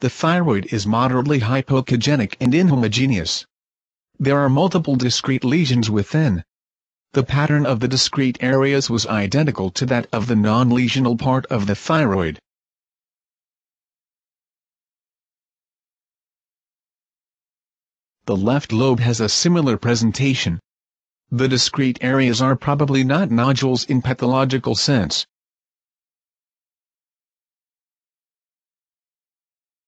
The thyroid is moderately hypoechogenic and inhomogeneous. There are multiple discrete lesions within. The pattern of the discrete areas was identical to that of the non-lesional part of the thyroid. The left lobe has a similar presentation. The discrete areas are probably not nodules in pathological sense,